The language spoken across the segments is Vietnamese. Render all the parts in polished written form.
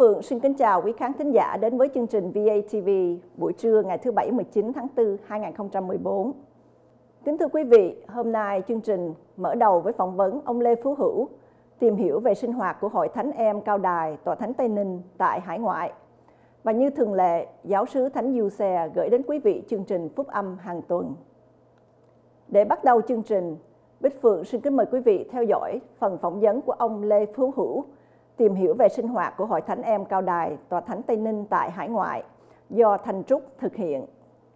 Phượng xin kính chào quý khán thính giả đến với chương trình VATV buổi trưa ngày thứ Bảy 19 tháng 4, 2014. Kính thưa quý vị, hôm nay chương trình mở đầu với phỏng vấn ông Lê Phú Hữu, tìm hiểu về sinh hoạt của Hội Thánh Em Cao Đài, Tòa Thánh Tây Ninh tại hải ngoại. Và như thường lệ, giáo sứ Thánh Du Xe gửi đến quý vị chương trình Phúc Âm hàng tuần. Để bắt đầu chương trình, Bích Phượng xin kính mời quý vị theo dõi phần phỏng vấn của ông Lê Phú Hữu, tìm hiểu về sinh hoạt của Hội Thánh Em Cao Đài, Tòa Thánh Tây Ninh tại hải ngoại, do Thanh Trúc thực hiện.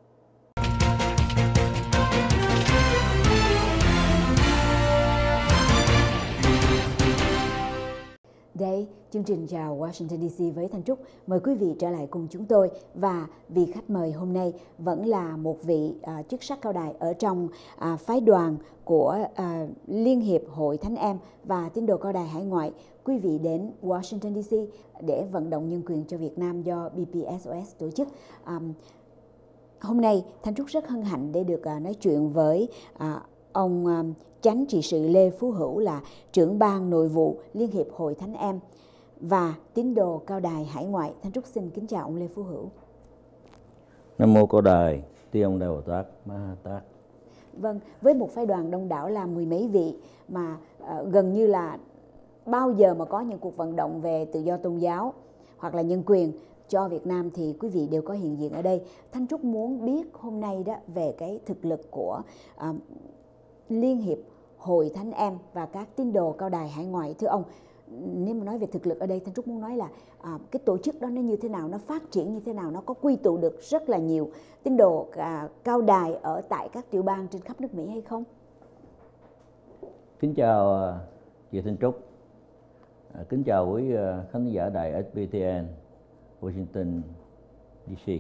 Đây, chương trình chào Washington DC với Thanh Trúc. Mời quý vị trở lại cùng chúng tôi. Và vị khách mời hôm nay vẫn là một vị chức sắc cao đài ở trong phái đoàn của Liên hiệp Hội Thánh Em và Tín đồ Cao Đài hải ngoại. Quý vị đến Washington DC để vận động nhân quyền cho Việt Nam do BPSOS tổ chức. Hôm nay Thanh Trúc rất hân hạnh để được nói chuyện với ông Chánh trị sự Lê Phú Hữu, là trưởng ban nội vụ Liên hiệp Hội Thánh Em và Tín đồ Cao Đài hải ngoại. Thanh Trúc xin kính chào ông Lê Phú Hữu. Nam mô Cao Đài, Ti ông Đại Bồ Tát, Ma Tát. Vâng, với một phái đoàn đông đảo là mười mấy vị mà gần như là bao giờ mà có những cuộc vận động về tự do tôn giáo hoặc là nhân quyền cho Việt Nam thì quý vị đều có hiện diện ở đây. Thanh Trúc muốn biết hôm nay đó về cái thực lực của Liên hiệp Hội Thánh Em và các tín đồ Cao Đài hải ngoại. Thưa ông, nếu mà nói về thực lực ở đây, Thanh Trúc muốn nói là cái tổ chức đó nó như thế nào, nó phát triển như thế nào, nó có quy tụ được rất là nhiều tín đồ Cao Đài ở tại các tiểu bang trên khắp nước Mỹ hay không? Kính chào chị Thanh Trúc, kính chào quý khán giả đài SBTN Washington DC.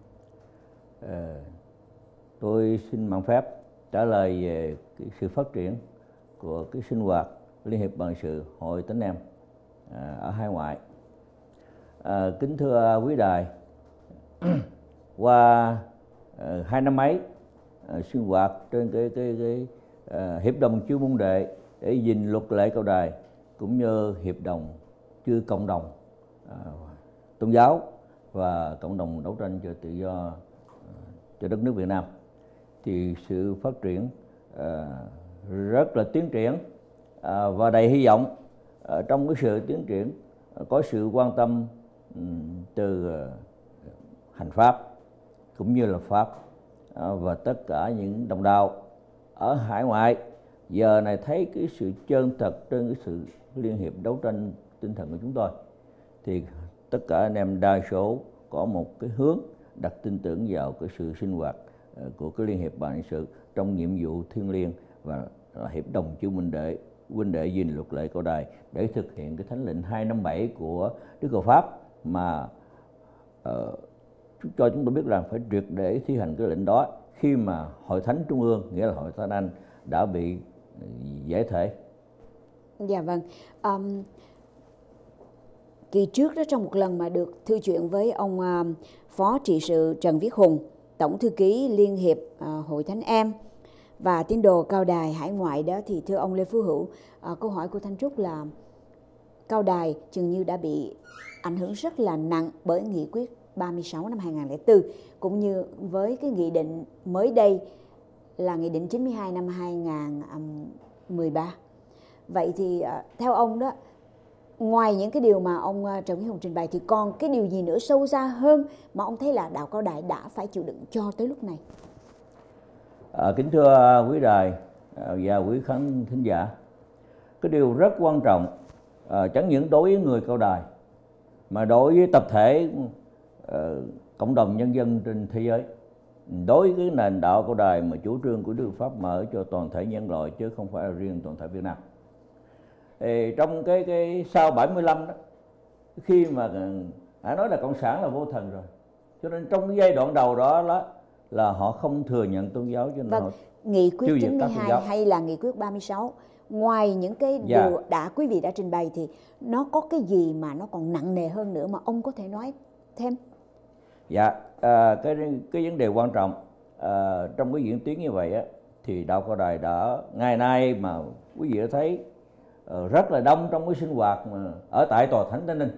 Tôi xin mạn phép trả lời về cái sự phát triển của cái sinh hoạt Liên hiệp Ban sự Hội Thánh Em ở hải ngoại. Kính thưa quý đài, qua 2 năm mấy sinh hoạt trên cái hiệp đồng chư môn đệ để gìn luật lệ Cao Đài, cũng như hiệp đồng chư cộng đồng tôn giáo và cộng đồng đấu tranh cho tự do cho đất nước Việt Nam, thì sự phát triển rất là tiến triển và đầy hy vọng. Trong cái sự tiến triển có sự quan tâm từ hành pháp cũng như là pháp, và tất cả những đồng đạo ở hải ngoại giờ này thấy cái sự chân thật trên cái sự liên hiệp đấu tranh tinh thần của chúng tôi, thì tất cả anh em đa số có một cái hướng đặt tin tưởng vào cái sự sinh hoạt của cái Liên hiệp Ban sự trong nhiệm vụ thiêng liêng và hiệp đồng chư huynh đệ gìn luật lệ Cao Đài để thực hiện cái thánh lệnh 257 của Đức Cầu Pháp, mà cho chúng tôi biết rằng phải triệt để thi hành cái lệnh đó khi mà Hội Thánh Trung ương, nghĩa là Hội Thánh Anh, đã bị giải thể. Dạ vâng. Kỳ trước đó, trong một lần mà được thư chuyện với ông Phó trị sự Trần Viết Hùng, Tổng thư ký Liên hiệp Hội Thánh Em và tín đồ Cao Đài hải ngoại đó, thì thưa ông Lê Phú Hữu, câu hỏi của Thanh Trúc là Cao Đài chừng như đã bị ảnh hưởng rất là nặng bởi nghị quyết 36 năm 2004, cũng như với cái nghị định mới đây là nghị định 92 năm 2013. Vậy thì theo ông đó, ngoài những cái điều mà ông Trần Viết Hùng trình bày thì còn cái điều gì nữa sâu xa hơn mà ông thấy là đạo Cao Đài đã phải chịu đựng cho tới lúc này? Kính thưa quý đài và quý khán thính giả, cái điều rất quan trọng chẳng những đối với người Cao Đài mà đối với tập thể cộng đồng nhân dân trên thế giới, đối với cái nền đạo Cao Đài mà chủ trương của Đức Pháp mở cho toàn thể nhân loại chứ không phải là riêng toàn thể Việt Nam. Thì trong cái sau 75 đó, khi mà đã nói là cộng sản là vô thần rồi, cho nên trong cái giai đoạn đầu đó là họ không thừa nhận tôn giáo, cho nên họ nghị quyết 92 hay là nghị quyết 36, ngoài những cái điều quý vị đã trình bày thì nó có cái gì mà nó còn nặng nề hơn nữa mà ông có thể nói thêm? Dạ, cái vấn đề quan trọng trong cái diễn tiến như vậy á, thì đạo Cao Đài đã ngày nay mà quý vị đã thấy rất là đông trong cái sinh hoạt mà ở tại Tòa Thánh Tây Ninh,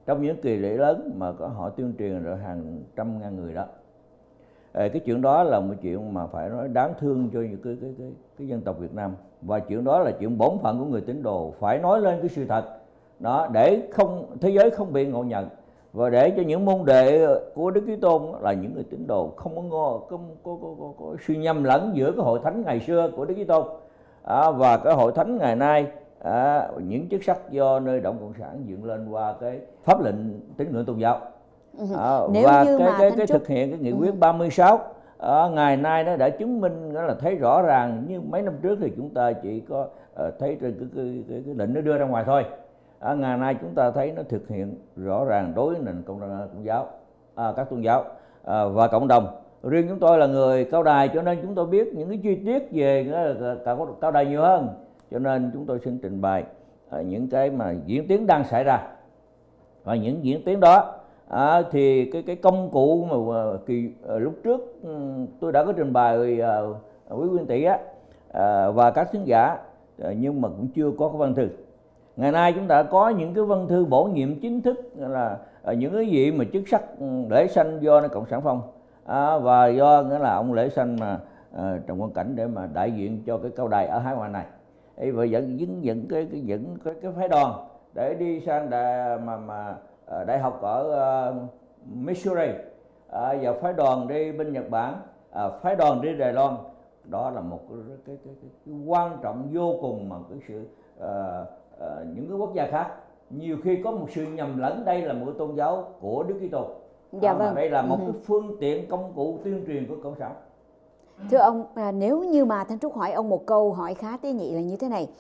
trong những kỳ lễ lớn mà có họ tuyên truyền rồi hàng trăm ngàn người đó. Cái chuyện đó là một chuyện mà phải nói đáng thương cho những cái dân tộc Việt Nam, và chuyện đó là chuyện bổn phận của người tín đồ phải nói lên cái sự thật đó, để không thế giới không bị ngộ nhận, và để cho những môn đệ của Đức Chí Tôn là những người tín đồ không có sự nhầm lẫn giữa cái hội thánh ngày xưa của Đức Chí Tôn và cái hội thánh ngày nay, những chức sắc do nơi Đảng Cộng sản dựng lên qua cái pháp lệnh tín ngưỡng tôn giáo. Và cái thực hiện cái nghị quyết 36 ngày nay nó đã chứng minh, nó là thấy rõ ràng. Như mấy năm trước thì chúng ta chỉ có thấy trên cái lệnh nó đưa ra ngoài thôi. Ngày nay chúng ta thấy nó thực hiện rõ ràng đối với nền Công giáo, các tôn giáo và cộng đồng. Riêng chúng tôi là người Cao Đài, cho nên chúng tôi biết những cái chi tiết về Cao Đài nhiều hơn, cho nên chúng tôi xin trình bày những cái mà diễn tiến đang xảy ra. Và những diễn tiến đó thì cái công cụ mà lúc trước tôi đã có trình bày quý Nguyên Tỷ và các khán giả, nhưng mà cũng chưa có cái văn thư. Ngày nay chúng ta có những cái văn thư bổ nhiệm chính thức, là những cái gì mà chức sắc lễ sanh do Cộng sản Phong và do nghĩa là ông lễ sanh mà Trần Quang Cảnh để mà đại diện cho cái Cao Đài ở hải ngoại này. Và dẫn cái phái đoàn để đi sang đại học ở Missouri, và phái đoàn đi bên Nhật Bản, phái đoàn đi Đài Loan. Đó là một cái quan trọng vô cùng mà cái sự những cái quốc gia khác nhiều khi có một sự nhầm lẫn đây là một tôn giáo của Đức Kitô. Mà đây là một cái phương tiện công cụ tuyên truyền của Cộng sản. Thưa ông, nếu như mà Thanh Trúc hỏi ông một câu hỏi khá tế nhị là như thế này.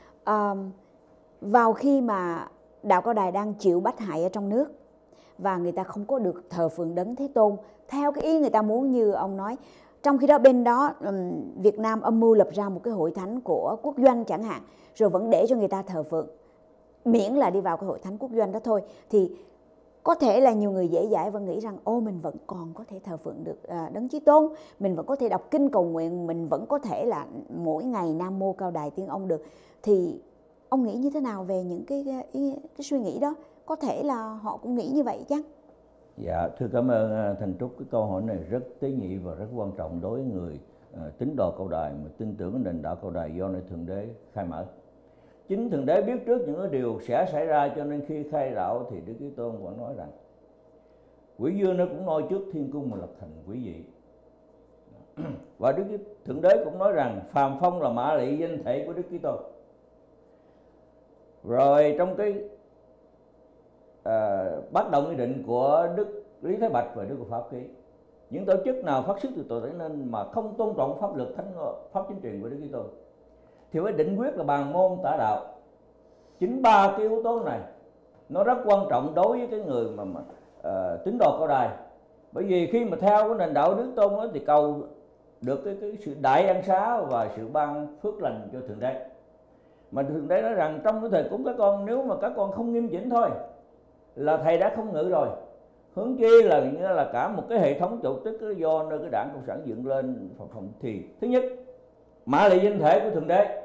Vào khi mà đạo Cao Đài đang chịu bắt hại ở trong nước và người ta không có được thờ phượng Đấng Thế Tôn theo cái ý người ta muốn như ông nói, trong khi đó bên đó Việt Nam âm mưu lập ra một cái hội thánh của quốc doanh chẳng hạn, rồi vẫn để cho người ta thờ phượng, miễn là đi vào cái hội thánh quốc doanh đó thôi, thì có thể là nhiều người dễ dãi và nghĩ rằng mình vẫn còn có thể thờ phượng được Đấng Chí Tôn, mình vẫn có thể đọc kinh cầu nguyện, mình vẫn có thể là mỗi ngày Nam Mô Cao Đài Tiên Ông được. Thì ông nghĩ như thế nào về những cái suy nghĩ đó? Có thể là họ cũng nghĩ như vậy chăng? Dạ, thưa cảm ơn Thành Trúc. Cái câu hỏi này rất tế nhị và rất quan trọng đối với người tín đồ Cao Đài mà tin tưởng nền đạo Cao Đài do nơi Thượng Đế khai mở. Chính Thượng Đế biết trước những cái điều sẽ xảy ra, cho nên khi khai đạo thì Đức Chí Tôn vẫn nói rằng quỷ dương nó cũng noi trước thiên cung mà lập thành quỷ dị. Và Thượng Đế cũng nói rằng phàm phong là mã lị danh thể của Đức Chí Tôn. Rồi trong cái bắt đầu nghị định của Đức Lý Thái Bạch và Đức Phật Pháp Ký, những tổ chức nào phát xuất từ tội thể nên mà không tôn trọng pháp luật pháp chính truyền của Đức Chí Tôn thì phải định quyết là bàn môn tả đạo. Chính ba cái yếu tố này nó rất quan trọng đối với cái người mà tín đồ Cao Đài, bởi vì khi mà theo cái nền đạo Đức Tôn đó, thì cầu được cái sự đại ân xá và sự ban phước lành cho Thượng Đế. Mà Thượng Đế nói rằng trong cái thời cúng các con, nếu mà các con không nghiêm chỉnh thôi là thầy đã không ngự rồi, hướng chi là cả một cái hệ thống tổ chức do nơi cái Đảng Cộng sản dựng lên phòng. Thì thứ nhất, mã lị danh thể của Thượng Đế.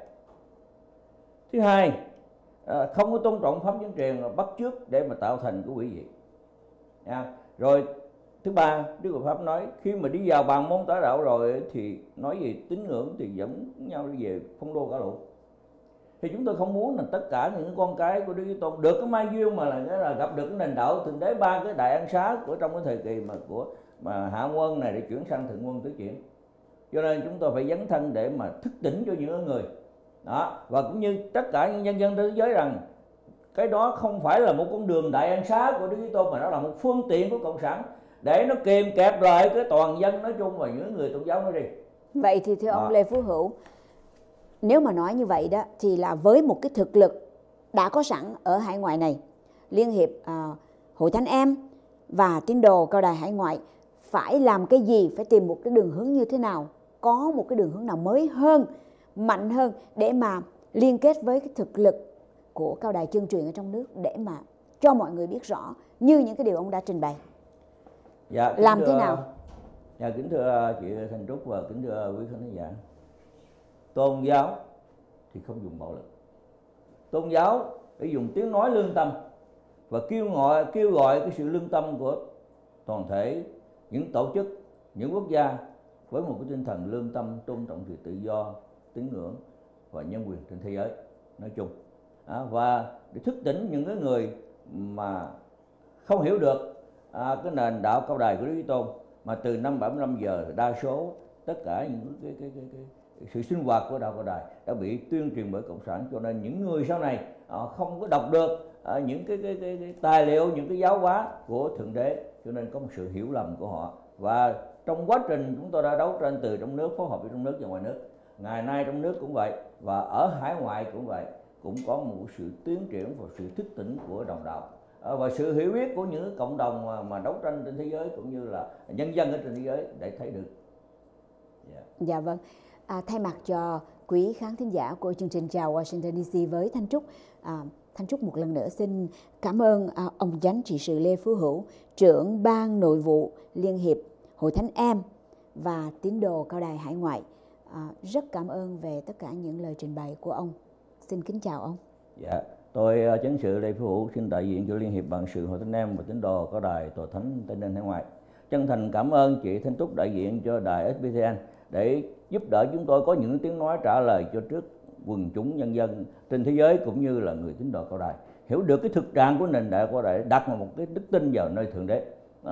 Thứ hai, không có tôn trọng pháp chính truyền, bắt chước để mà tạo thành cái quỷ dị. Rồi thứ ba, Đức Phật Pháp nói khi mà đi vào bàn môn tả đạo rồi thì nói về tín ngưỡng thì dẫn nhau đi về phong đô cả lũ. Thì chúng tôi không muốn là tất cả những con cái của Đức Chí Tôn được cái mai duyên mà là gặp được cái nền đạo Thượng Đế ba cái đại ân xá của trong cái thời kỳ mà hạ quân này để chuyển sang thượng quân tứ chuyển. Cho nên chúng tôi phải dấn thân để mà thức tỉnh cho những người đó, và cũng như tất cả những nhân dân thế giới rằng cái đó không phải là một con đường đại ân xá của Đức Chí Tôn, mà nó là một phương tiện của Cộng sản để nó kìm kẹp lại cái toàn dân nói chung và những người tôn giáo nói riêng. Vậy thì thưa ông Lê Phú Hữu, nếu mà nói như vậy đó thì là với một cái thực lực đã có sẵn ở hải ngoại này, Liên hiệp Hội Thánh Em và tín đồ Cao Đài hải ngoại phải làm cái gì, phải tìm một cái đường hướng như thế nào, có một cái đường hướng nào mới hơn, mạnh hơn để mà liên kết với cái thực lực của Cao Đài chân truyền ở trong nước để mà cho mọi người biết rõ như những cái điều ông đã trình bày. Dạ, làm thế nào? Dạ, kính thưa chị Thanh Trúc và kính thưa quý khán giả. Tôn giáo thì không dùng bạo lực. Tôn giáo để dùng tiếng nói lương tâm và kêu gọi cái sự lương tâm của toàn thể những tổ chức, những quốc gia với một cái tinh thần lương tâm, tôn trọng sự tự do, tín ngưỡng và nhân quyền trên thế giới nói chung, và để thức tỉnh những cái người mà không hiểu được cái nền đạo cao đài của Đức Chí Tôn, mà từ năm 75 giờ đa số tất cả những cái sự sinh hoạt của đạo cao đài đã bị tuyên truyền bởi cộng sản, cho nên những người sau này họ không có đọc được những cái tài liệu, những cái giáo hóa của Thượng Đế, cho nên có một sự hiểu lầm của họ. Và trong quá trình chúng tôi đã đấu tranh từ trong nước, phối hợp với trong nước và ngoài nước, ngày nay trong nước cũng vậy và ở hải ngoại cũng vậy, cũng có một sự tiến triển và sự thức tỉnh của đồng đạo và sự hiểu biết của những cộng đồng mà đấu tranh trên thế giới cũng như là nhân dân ở trên thế giới để thấy được. Dạ vâng. Thay mặt cho quý khán thính giả của chương trình Chào Washington DC với Thanh Trúc, Thanh Trúc một lần nữa xin cảm ơn ông Chánh trị sự Lê Phú Hữu, trưởng ban nội vụ Liên hiệp Hội Thánh Em và tín đồ cao đài hải ngoại. Rất cảm ơn về tất cả những lời trình bày của ông. Xin kính chào ông. Dạ, tôi Chánh sự Lê Phú Hữu xin đại diện cho Liên hiệp Bạn sự Hội Thánh Em và tín đồ cao đài Tòa Thánh Tây Ninh hải ngoại. Chân thành cảm ơn chị Thanh Trúc đại diện cho đài SBTN để giúp đỡ chúng tôi có những tiếng nói trả lời cho trước quần chúng nhân dân trên thế giới cũng như là người tín đồ cao đài hiểu được cái thực trạng của nền đạo cao đài, đặt một cái đức tin vào nơi Thượng Đế.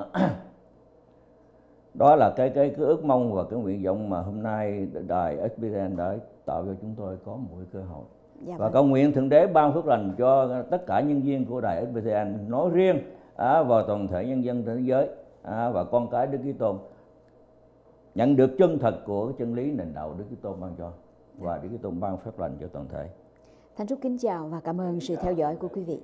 Đó là cái ước mong và cái nguyện vọng mà hôm nay đài SBTN đã tạo cho chúng tôi có một cái cơ hội. Và cầu nguyện Thượng Đế ban phước lành cho tất cả nhân viên của đài SBTN nói riêng và toàn thể nhân dân trên thế giới và con cái Đức Chí Tôn nhận được chân thật của chân lý nền đạo Đức Chí Tôn ban cho, và Đức Chí Tôn ban phước lành cho toàn thể. Thanh Trúc kính chào và cảm ơn sự theo dõi của quý vị.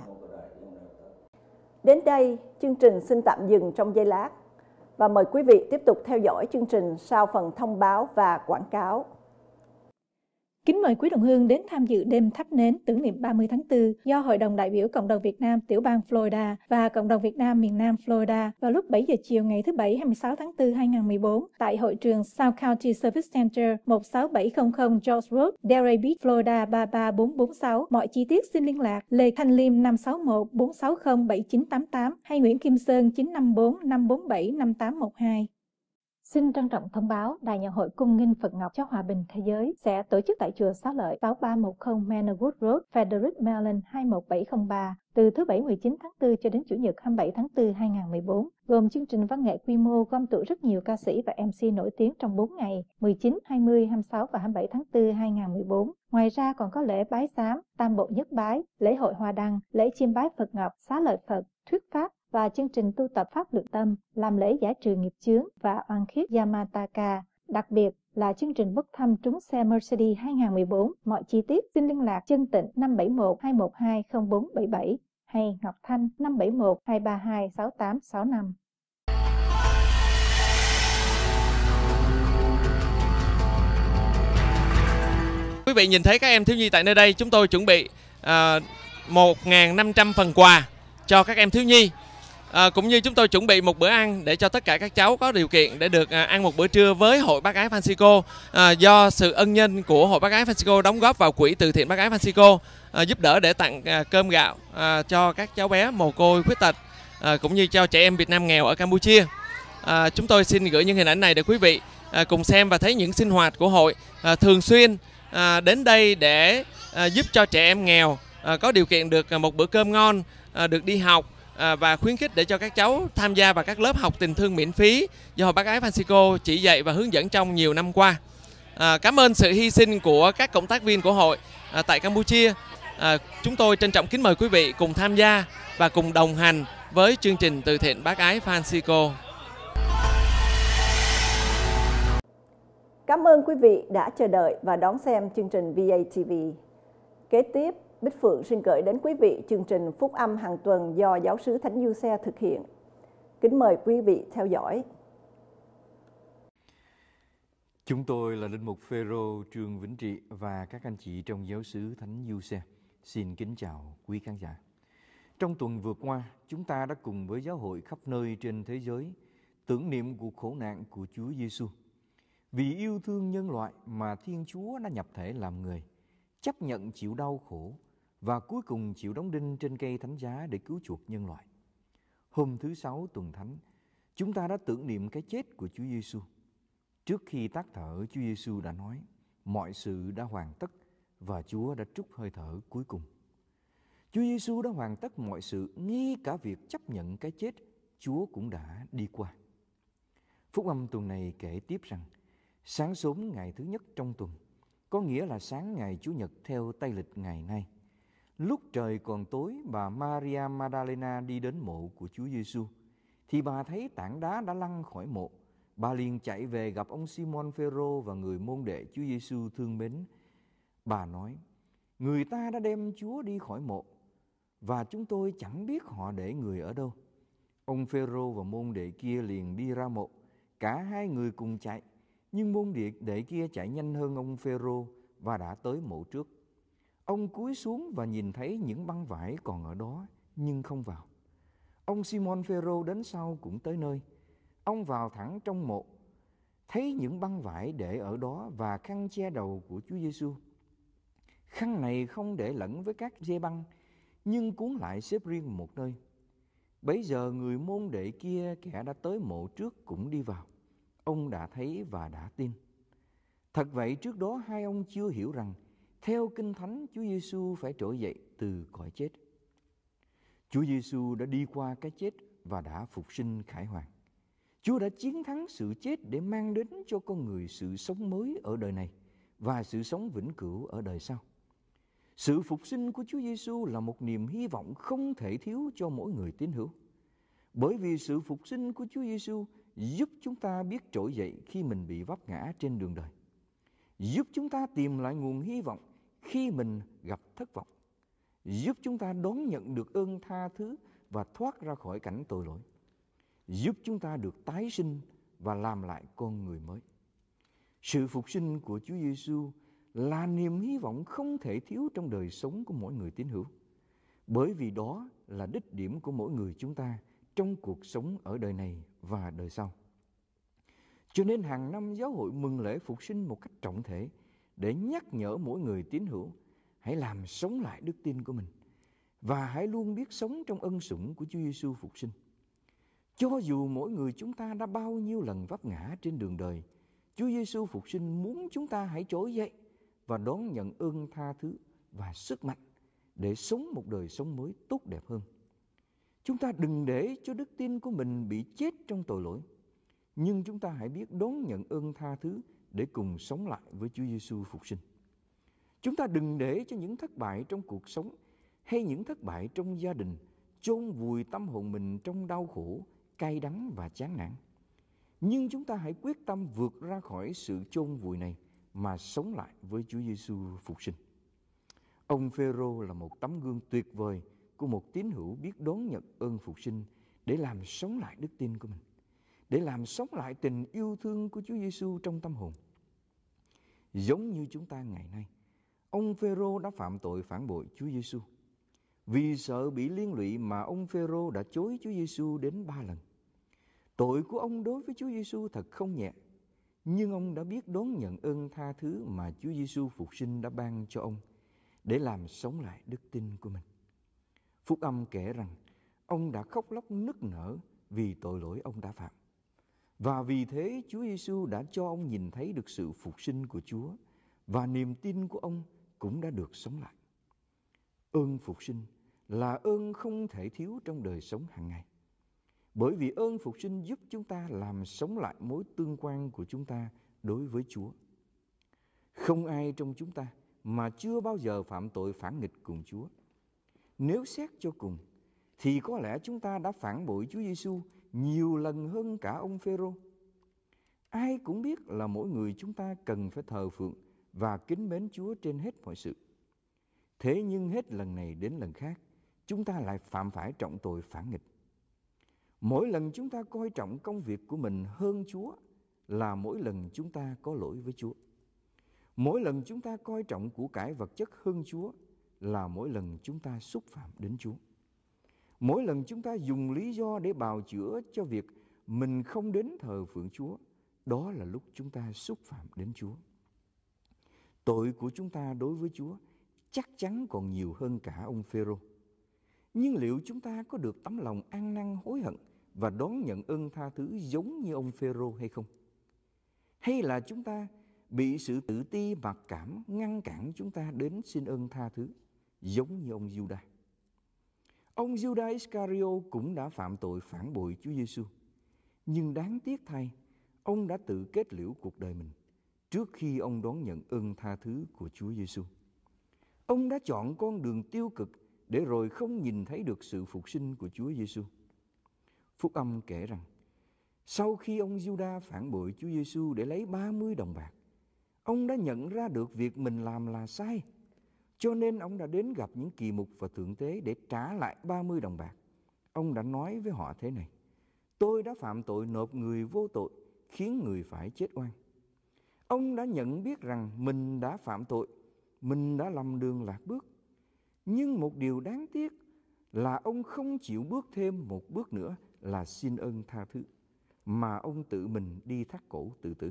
Đến đây, chương trình xin tạm dừng trong giây lát và mời quý vị tiếp tục theo dõi chương trình sau phần thông báo và quảng cáo. Kính mời quý đồng hương đến tham dự đêm thắp nến tưởng niệm 30 tháng 4 do Hội đồng đại biểu Cộng đồng Việt Nam tiểu bang Florida và Cộng đồng Việt Nam miền Nam Florida vào lúc 7 giờ chiều ngày thứ Bảy 26 tháng 4 2014 tại hội trường South County Service Center 16700 George Road, Delray Beach, Florida 33446. Mọi chi tiết xin liên lạc Lê Thanh Liêm 561 460 7988 hay Nguyễn Kim Sơn 954 547 5812. Xin trân trọng thông báo, Đài Nhận hội Cung nghinh Phật Ngọc cho Hòa bình Thế giới sẽ tổ chức tại chùa Xá Lợi 6310 Manor Road, Frederick, Maryland 21703 từ thứ Bảy 19 tháng 4 cho đến Chủ nhật 27 tháng 4 2014, gồm chương trình văn nghệ quy mô gom tụ rất nhiều ca sĩ và MC nổi tiếng trong 4 ngày 19, 20, 26 và 27 tháng 4 2014. Ngoài ra còn có lễ bái sám, tam bộ nhất bái, lễ hội hoa đăng, lễ chiêm bái Phật Ngọc, xá lợi Phật, thuyết pháp và chương trình tu tập pháp lượng tâm, làm lễ giải trừ nghiệp chướng và oan khiết Yamataka. Đặc biệt là chương trình bốc thăm trúng xe Mercedes 2014. Mọi chi tiết xin liên lạc Chân Tịnh 571 212 0477 hay Ngọc Thanh 571 232 6865. Quý vị nhìn thấy các em thiếu nhi tại nơi đây, chúng tôi chuẩn bị 1.500 phần quà cho các em thiếu nhi. Cũng như chúng tôi chuẩn bị một bữa ăn để cho tất cả các cháu có điều kiện để được ăn một bữa trưa với Hội Bác Ái Francisco, do sự ân nhân của Hội Bác Ái Francisco đóng góp vào quỹ từ thiện Bác Ái Francisco, giúp đỡ để tặng cơm gạo cho các cháu bé mồ côi khuyết tật, cũng như cho trẻ em Việt Nam nghèo ở Campuchia. Chúng tôi xin gửi những hình ảnh này để quý vị cùng xem và thấy những sinh hoạt của hội thường xuyên đến đây để giúp cho trẻ em nghèo có điều kiện được một bữa cơm ngon, được đi học, và khuyến khích để cho các cháu tham gia vào các lớp học tình thương miễn phí do Hội Bác Ái Francisco chỉ dạy và hướng dẫn trong nhiều năm qua. Cảm ơn sự hy sinh của các cộng tác viên của hội tại Campuchia. Chúng tôi trân trọng kính mời quý vị cùng tham gia và cùng đồng hành với chương trình từ thiện Bác Ái Francisco. Cảm ơn quý vị đã chờ đợi và đón xem chương trình VATV. Kế tiếp, Bích Phượng xin gửi đến quý vị chương trình Phúc Âm hàng tuần do Giáo sứ Thánh Du Xe thực hiện. Kính mời quý vị theo dõi. Chúng tôi là Linh mục Phêrô Trương Vĩnh Trị và các anh chị trong Giáo sứ Thánh Du Xe. Xin kính chào quý khán giả. Trong tuần vừa qua, chúng ta đã cùng với giáo hội khắp nơi trên thế giới tưởng niệm cuộc khổ nạn của Chúa Giêsu. Vì yêu thương nhân loại mà Thiên Chúa đã nhập thể làm người, chấp nhận chịu đau khổ và cuối cùng chịu đóng đinh trên cây thánh giá để cứu chuộc nhân loại. Hôm thứ Sáu tuần thánh, chúng ta đã tưởng niệm cái chết của Chúa Giêsu. Trước khi tắt thở, Chúa Giêsu đã nói, mọi sự đã hoàn tất và Chúa đã trút hơi thở cuối cùng. Chúa Giêsu đã hoàn tất mọi sự, ngay cả việc chấp nhận cái chết, Chúa cũng đã đi qua. Phúc âm tuần này kể tiếp rằng, sáng sớm ngày thứ nhất trong tuần, có nghĩa là sáng ngày Chủ nhật theo Tây lịch ngày nay, lúc trời còn tối, bà Maria Magdalena đi đến mộ của Chúa Giêsu, thì bà thấy tảng đá đã lăn khỏi mộ. Bà liền chạy về gặp ông Simon Phêrô và người môn đệ Chúa Giêsu thương mến. Bà nói, người ta đã đem Chúa đi khỏi mộ, và chúng tôi chẳng biết họ để người ở đâu. Ông Phêrô và môn đệ kia liền đi ra mộ, cả hai người cùng chạy, nhưng môn đệ kia chạy nhanh hơn ông Phêrô và đã tới mộ trước. Ông cúi xuống và nhìn thấy những băng vải còn ở đó, nhưng không vào. Ông Simon Phêrô đến sau cũng tới nơi. Ông vào thẳng trong mộ, thấy những băng vải để ở đó và khăn che đầu của Chúa Giêsu. Khăn này không để lẫn với các dây băng, nhưng cuốn lại xếp riêng một nơi. Bấy giờ người môn đệ kia, kẻ đã tới mộ trước, cũng đi vào. Ông đã thấy và đã tin. Thật vậy, trước đó hai ông chưa hiểu rằng theo Kinh Thánh, Chúa Giêsu phải trỗi dậy từ cõi chết. Chúa Giêsu đã đi qua cái chết và đã phục sinh khải hoàn. Chúa đã chiến thắng sự chết để mang đến cho con người sự sống mới ở đời này và sự sống vĩnh cửu ở đời sau. Sự phục sinh của Chúa Giêsu là một niềm hy vọng không thể thiếu cho mỗi người tín hữu. Bởi vì sự phục sinh của Chúa Giêsu giúp chúng ta biết trỗi dậy khi mình bị vấp ngã trên đường đời, giúp chúng ta tìm lại nguồn hy vọng khi mình gặp thất vọng, giúp chúng ta đón nhận được ơn tha thứ và thoát ra khỏi cảnh tội lỗi, giúp chúng ta được tái sinh và làm lại con người mới. Sự phục sinh của Chúa Giêsu là niềm hy vọng không thể thiếu trong đời sống của mỗi người tín hữu, bởi vì đó là đích điểm của mỗi người chúng ta trong cuộc sống ở đời này và đời sau. Cho nên hàng năm giáo hội mừng lễ phục sinh một cách trọng thể để nhắc nhở mỗi người tín hữu hãy làm sống lại đức tin của mình và hãy luôn biết sống trong ân sủng của Chúa Giêsu phục sinh. Cho dù mỗi người chúng ta đã bao nhiêu lần vấp ngã trên đường đời, Chúa Giêsu phục sinh muốn chúng ta hãy trỗi dậy và đón nhận ơn tha thứ và sức mạnh để sống một đời sống mới tốt đẹp hơn. Chúng ta đừng để cho đức tin của mình bị chết trong tội lỗi, nhưng chúng ta hãy biết đón nhận ơn tha thứ để cùng sống lại với Chúa Giêsu phục sinh. Chúng ta đừng để cho những thất bại trong cuộc sống hay những thất bại trong gia đình chôn vùi tâm hồn mình trong đau khổ, cay đắng và chán nản. Nhưng chúng ta hãy quyết tâm vượt ra khỏi sự chôn vùi này mà sống lại với Chúa Giêsu phục sinh. Ông Phêrô là một tấm gương tuyệt vời của một tín hữu biết đón nhận ơn phục sinh để làm sống lại đức tin của mình, để làm sống lại tình yêu thương của Chúa Giêsu trong tâm hồn. Giống như chúng ta ngày nay, ông Phêrô đã phạm tội phản bội Chúa Giêsu. Vì sợ bị liên lụy mà ông Phêrô đã chối Chúa Giêsu đến 3 lần. Tội của ông đối với Chúa Giêsu thật không nhẹ, nhưng ông đã biết đón nhận ơn tha thứ mà Chúa Giêsu phục sinh đã ban cho ông để làm sống lại đức tin của mình. Phúc âm kể rằng ông đã khóc lóc nức nở vì tội lỗi ông đã phạm. Và vì thế Chúa Giêsu đã cho ông nhìn thấy được sự phục sinh của Chúa và niềm tin của ông cũng đã được sống lại. Ơn phục sinh là ơn không thể thiếu trong đời sống hàng ngày. Bởi vì ơn phục sinh giúp chúng ta làm sống lại mối tương quan của chúng ta đối với Chúa. Không ai trong chúng ta mà chưa bao giờ phạm tội phản nghịch cùng Chúa. Nếu xét cho cùng, thì có lẽ chúng ta đã phản bội Chúa Giêsu nhiều lần hơn cả ông Phêrô. Ai cũng biết là mỗi người chúng ta cần phải thờ phượng và kính mến Chúa trên hết mọi sự. Thế nhưng hết lần này đến lần khác, chúng ta lại phạm phải trọng tội phản nghịch. Mỗi lần chúng ta coi trọng công việc của mình hơn Chúa là mỗi lần chúng ta có lỗi với Chúa. Mỗi lần chúng ta coi trọng của cải vật chất hơn Chúa là mỗi lần chúng ta xúc phạm đến Chúa. Mỗi lần chúng ta dùng lý do để bào chữa cho việc mình không đến thờ phượng Chúa, đó là lúc chúng ta xúc phạm đến Chúa. Tội của chúng ta đối với Chúa chắc chắn còn nhiều hơn cả ông Phêrô. Nhưng liệu chúng ta có được tấm lòng ăn năn hối hận và đón nhận ơn tha thứ giống như ông Phêrô hay không? Hay là chúng ta bị sự tự ti mặc cảm ngăn cản chúng ta đến xin ơn tha thứ giống như ông Giuđa? Ông Giuđa Iscariot cũng đã phạm tội phản bội Chúa Giêsu, nhưng đáng tiếc thay, ông đã tự kết liễu cuộc đời mình trước khi ông đón nhận ơn tha thứ của Chúa Giêsu. Ông đã chọn con đường tiêu cực để rồi không nhìn thấy được sự phục sinh của Chúa Giêsu. Phúc âm kể rằng, sau khi ông Giuđa phản bội Chúa Giêsu để lấy 30 đồng bạc, ông đã nhận ra được việc mình làm là sai. Cho nên ông đã đến gặp những kỳ mục và thượng tế để trả lại 30 đồng bạc. Ông đã nói với họ thế này: tôi đã phạm tội nộp người vô tội, khiến người phải chết oan. Ông đã nhận biết rằng mình đã phạm tội, mình đã lầm đường lạc bước. Nhưng một điều đáng tiếc là ông không chịu bước thêm một bước nữa là xin ơn tha thứ, mà ông tự mình đi thắt cổ tự tử.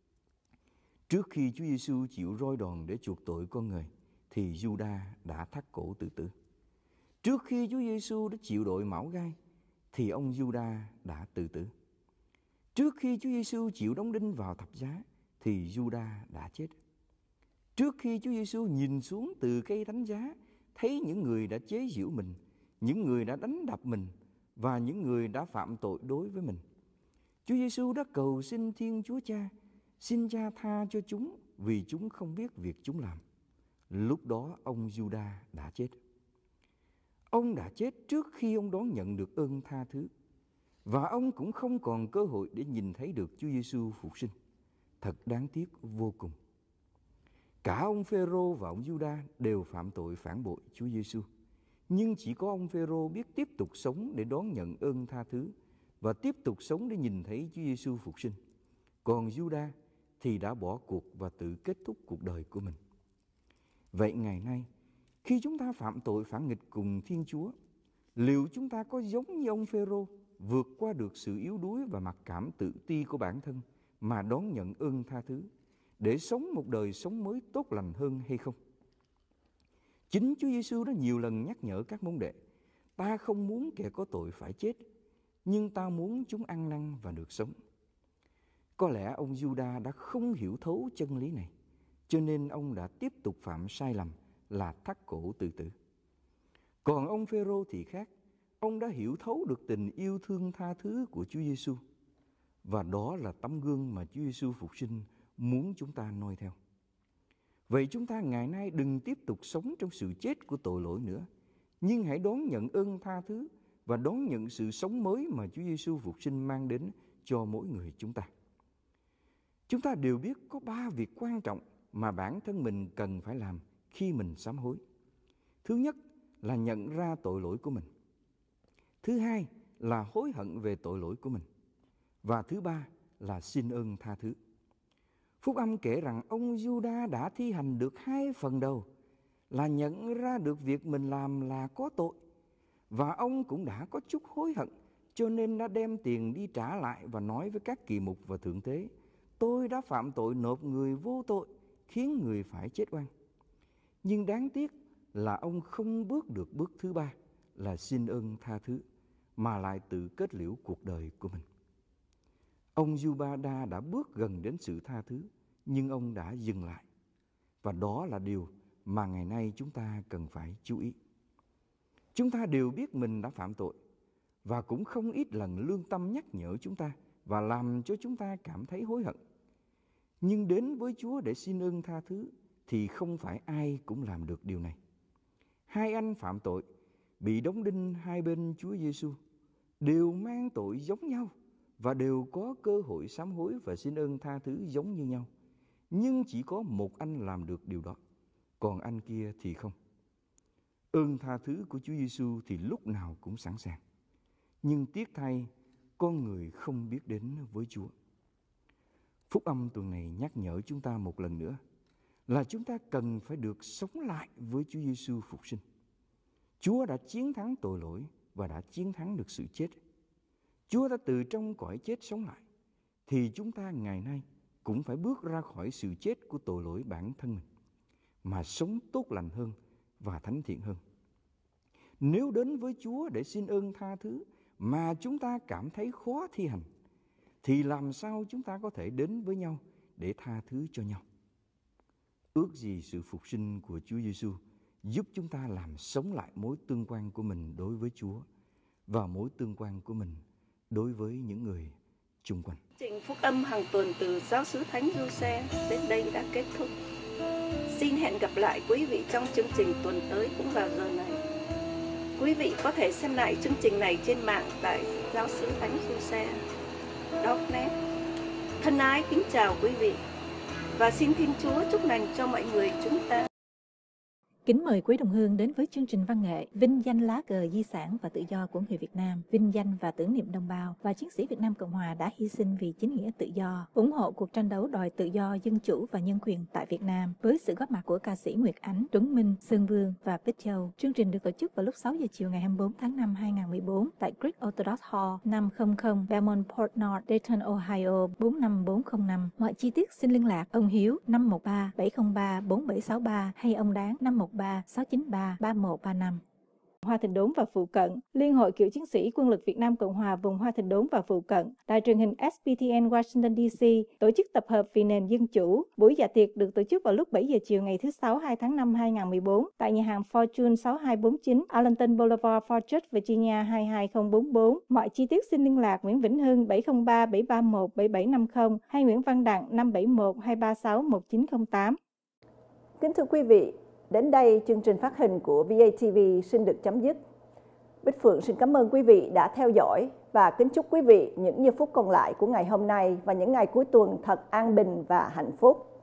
Trước khi Chúa Giêsu chịu roi đòn để chuộc tội con người, thì Giuđa đã thắt cổ tự tử. Trước khi Chúa Giêsu đã chịu đội mão gai, thì ông Giuđa đã tự tử. Trước khi Chúa Giêsu chịu đóng đinh vào thập giá, thì Giuđa đã chết. Trước khi Chúa Giêsu nhìn xuống từ cây thánh giá, thấy những người đã chế giễu mình, những người đã đánh đập mình và những người đã phạm tội đối với mình, Chúa Giêsu đã cầu xin Thiên Chúa Cha, xin Cha tha cho chúng vì chúng không biết việc chúng làm. Lúc đó ông Giuđa đã chết. Ông đã chết trước khi ông đón nhận được ơn tha thứ, và ông cũng không còn cơ hội để nhìn thấy được Chúa Giêsu phục sinh. Thật đáng tiếc vô cùng. Cả ông Phêrô và ông Giuđa đều phạm tội phản bội Chúa Giêsu, nhưng chỉ có ông Phêrô biết tiếp tục sống để đón nhận ơn tha thứ và tiếp tục sống để nhìn thấy Chúa Giêsu phục sinh. Còn Giuđa thì đã bỏ cuộc và tự kết thúc cuộc đời của mình. Vậy ngày nay, khi chúng ta phạm tội phản nghịch cùng Thiên Chúa, liệu chúng ta có giống như ông Phêrô vượt qua được sự yếu đuối và mặc cảm tự ti của bản thân mà đón nhận ơn tha thứ để sống một đời sống mới tốt lành hơn hay không? Chính Chúa Giêsu đã nhiều lần nhắc nhở các môn đệ: ta không muốn kẻ có tội phải chết, nhưng ta muốn chúng ăn năn và được sống. Có lẽ ông Giuđa đã không hiểu thấu chân lý này, cho nên ông đã tiếp tục phạm sai lầm là thắt cổ tự tử. Còn ông Phêrô thì khác, ông đã hiểu thấu được tình yêu thương tha thứ của Chúa Giêsu, và đó là tấm gương mà Chúa Giêsu phục sinh muốn chúng ta noi theo. Vậy chúng ta ngày nay đừng tiếp tục sống trong sự chết của tội lỗi nữa, nhưng hãy đón nhận ơn tha thứ và đón nhận sự sống mới mà Chúa Giêsu phục sinh mang đến cho mỗi người chúng ta. Chúng ta đều biết có 3 việc quan trọng mà bản thân mình cần phải làm khi mình sám hối. Thứ nhất là nhận ra tội lỗi của mình. Thứ hai là hối hận về tội lỗi của mình. Và thứ ba là xin ơn tha thứ. Phúc âm kể rằng ông Giuđa đã thi hành được 2 phần đầu là nhận ra được việc mình làm là có tội, và ông cũng đã có chút hối hận, cho nên đã đem tiền đi trả lại và nói với các kỳ mục và thượng tế: tôi đã phạm tội nộp người vô tội, khiến người phải chết oan. Nhưng đáng tiếc là ông không bước được bước thứ 3 là xin ơn tha thứ, mà lại tự kết liễu cuộc đời của mình. Ông Giuđa đã bước gần đến sự tha thứ, nhưng ông đã dừng lại. Và đó là điều mà ngày nay chúng ta cần phải chú ý. Chúng ta đều biết mình đã phạm tội, và cũng không ít lần lương tâm nhắc nhở chúng ta và làm cho chúng ta cảm thấy hối hận. Nhưng đến với Chúa để xin ơn tha thứ thì không phải ai cũng làm được điều này. 2 anh phạm tội, bị đóng đinh hai bên Chúa Giêsu, đều mang tội giống nhau và đều có cơ hội sám hối và xin ơn tha thứ giống như nhau. Nhưng chỉ có một anh làm được điều đó, còn anh kia thì không. Ơn tha thứ của Chúa Giêsu thì lúc nào cũng sẵn sàng, nhưng tiếc thay con người không biết đến với Chúa. Phúc âm tuần này nhắc nhở chúng ta một lần nữa là chúng ta cần phải được sống lại với Chúa Giêsu phục sinh. Chúa đã chiến thắng tội lỗi và đã chiến thắng được sự chết. Chúa đã từ trong cõi chết sống lại, thì chúng ta ngày nay cũng phải bước ra khỏi sự chết của tội lỗi bản thân mình, mà sống tốt lành hơn và thánh thiện hơn. Nếu đến với Chúa để xin ơn tha thứ mà chúng ta cảm thấy khó thi hành, thì làm sao chúng ta có thể đến với nhau để tha thứ cho nhau? Ước gì sự phục sinh của Chúa Giêsu giúp chúng ta làm sống lại mối tương quan của mình đối với Chúa và mối tương quan của mình đối với những người chung quanh. Chương trình Phúc âm hàng tuần từ Giáo xứ Thánh Giuse đến đây đã kết thúc. Xin hẹn gặp lại quý vị trong chương trình tuần tới cũng vào giờ này. Quý vị có thể xem lại chương trình này trên mạng tại Giáo xứ Thánh Giuse.net. Thân ái kính chào quý vị và xin Thiên Chúa chúc lành cho mọi người chúng ta. Kính mời quý đồng hương đến với chương trình văn nghệ Vinh danh lá cờ di sản và tự do của người Việt Nam, vinh danh và tưởng niệm đồng bào và chiến sĩ Việt Nam Cộng Hòa đã hy sinh vì chính nghĩa tự do, ủng hộ cuộc tranh đấu đòi tự do, dân chủ và nhân quyền tại Việt Nam với sự góp mặt của ca sĩ Nguyệt Ánh, Tuấn Minh, Sơn Vương và Bích Châu. Chương trình được tổ chức vào lúc 6 giờ chiều ngày 24 tháng 5 2014 tại Greek Orthodox Hall 500 Belmont Port North, Dayton, Ohio 45405. Mọi chi tiết xin liên lạc ông Hiếu 513 703 4763 hay ông Đáng 513 693 3135. Hoa Thịnh Đốn và phụ cận, Liên hội cựu chiến sĩ quân lực Việt Nam Cộng Hòa vùng Hoa Thịnh Đốn và phụ cận, Đài truyền hình SPTN Washington DC tổ chức tập hợp vì nền dân chủ. Buổi dạ tiệc được tổ chức vào lúc 7 giờ chiều ngày thứ Sáu 2 tháng 5 2014 tại nhà hàng Fortune 6249 Arlington Boulevard, Fort Church, Virginia 22044. Mọi chi tiết xin liên lạc Nguyễn Vĩnh Hưng 703 731 7750 hay Nguyễn Văn Đặng 571 236 1908. Kính thưa quý vị, đến đây chương trình phát hình của VATV xin được chấm dứt. Bích Phượng xin cảm ơn quý vị đã theo dõi và kính chúc quý vị những giây phút còn lại của ngày hôm nay và những ngày cuối tuần thật an bình và hạnh phúc.